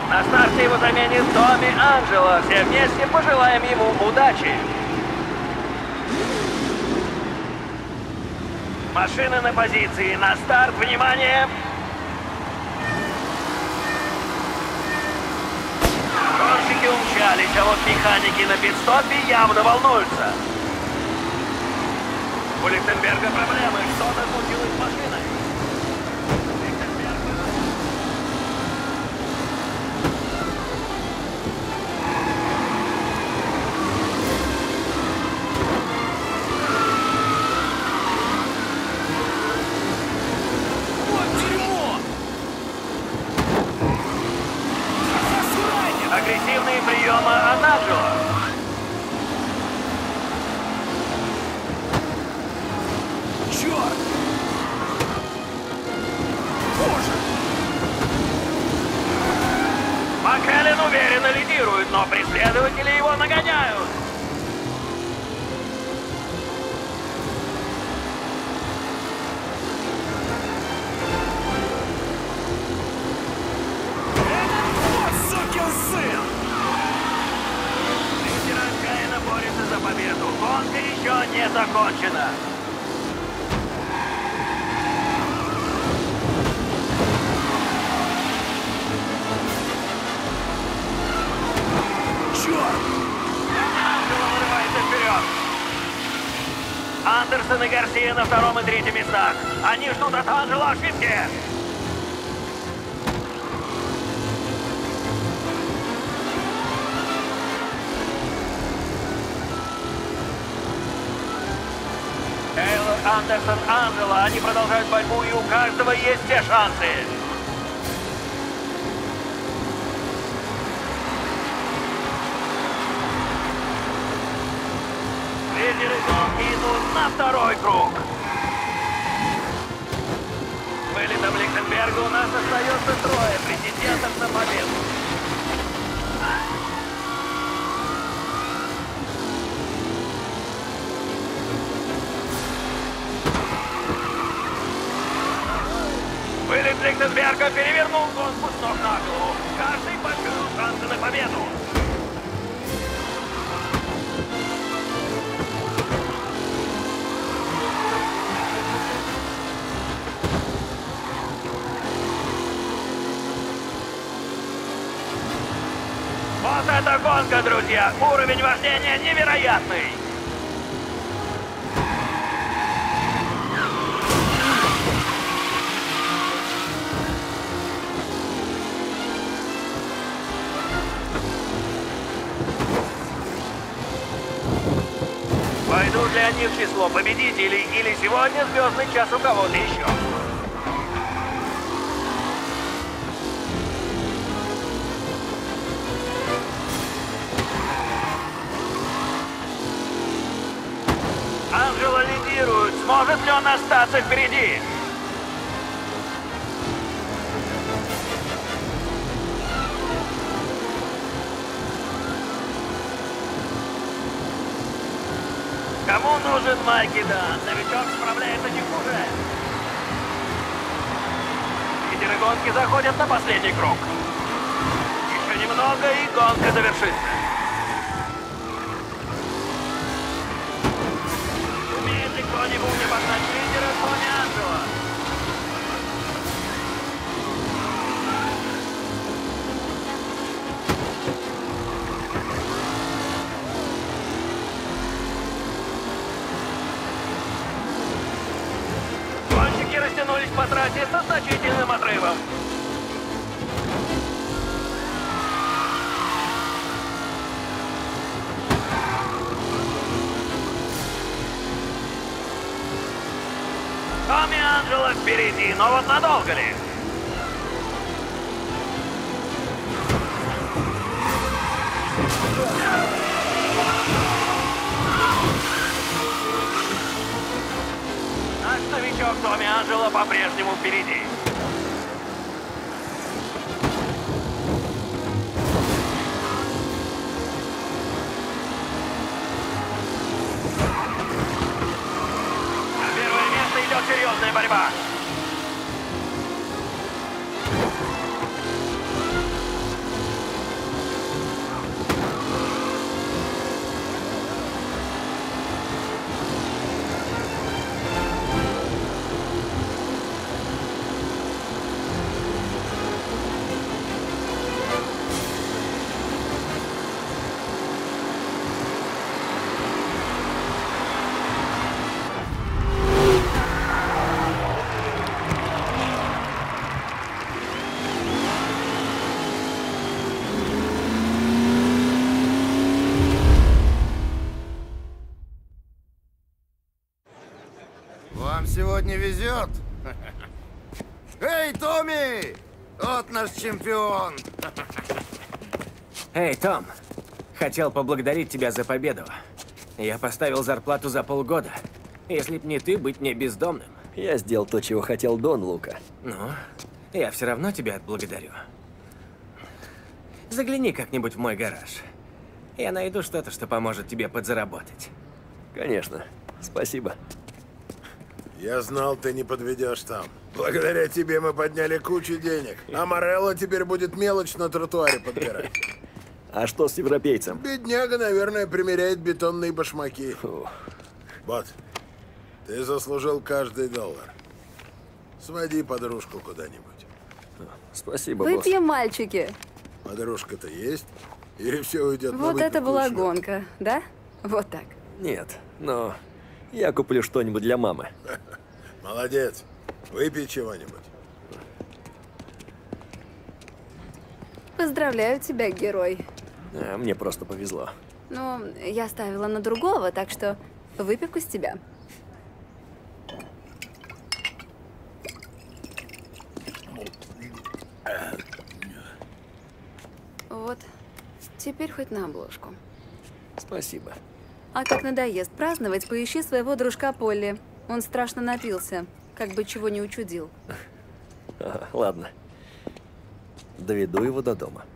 На старте его заменит Томми Анджело. Все вместе пожелаем ему удачи. Машины на позиции. На старт. Внимание! Гонщики умчались, а вот механики на пит-стопе явно волнуются. У Лихтенберга проблемы. Что-то случилось с машиной. Агрессивные приемы от Анджело. Черт! Боже! Маккеллен уверенно лидирует, но преследователи его нагоняют. Сукин сын! Лидер отчаянно борется за победу. Гонка еще не закончена. Черт! Анджело вырывается вперед. Андерсон и Гарсия на втором и третьем местах. Они ждут от Анджело ошибки. Тейлор, Андерсон, Анджело. Они продолжают борьбу, и у каждого есть все шансы. Лидеры гонки идут на второй круг. Вылетом Лихтенберга у нас остается трое претендентов на победу. Вылет Лихтенберга перевернул гонку с ног на голову. Каждый большой шансы на победу. Вот это гонка, друзья! Уровень вождения невероятный! Пойдут ли они в число победителей, или сегодня звездный час у кого-то еще? Анджело лидирует. Сможет ли он остаться впереди? Кому нужен Майки Дан? Новичок справляется не хуже. Лидеры гонки заходят на последний круг. Еще немного, и гонка завершится. Умеет ли кто-нибудь обогнать лидера Томми Анджело? Гонщики растянулись по трассе со значительным отрывом. Томми Анджело впереди, но вот надолго ли? Наш новичок Томми Анджело по-прежнему впереди. На первое место идет серьезная борьба. — 1 повезет. Эй, Томми! Вот наш чемпион. Эй, Том, хотел поблагодарить тебя за победу. Я поставил зарплату за полгода. Если б не ты, быть мне бездомным. Я сделал то, чего хотел Дон, Лука. Ну, я все равно тебя отблагодарю. Загляни как-нибудь в мой гараж. Я найду что-то, что поможет тебе подзаработать. Конечно. Спасибо. Я знал, ты не подведешь там. Благодаря тебе мы подняли кучу денег. А Морелло теперь будет мелочь на тротуаре подбирать. А что с европейцем? Бедняга, наверное, примеряет бетонные башмаки. Фу. Вот, ты заслужил каждый доллар. Своди подружку куда-нибудь. Спасибо, босс. Выпьем, мальчики. Подружка-то есть? Или все уйдет на Вот это выпивку была и шлюх? гонка, да? Вот так. Нет, но я куплю что-нибудь для мамы. Молодец. Выпей чего-нибудь. Поздравляю тебя, герой. А, мне просто повезло. Ну, я ставила на другого, так что выпивку с тебя. Вот. Теперь хоть на обложку. Спасибо. А как надоест праздновать, поищи своего дружка Полли. Он страшно напился, как бы чего не учудил. Ага, ладно. Доведу его до дома.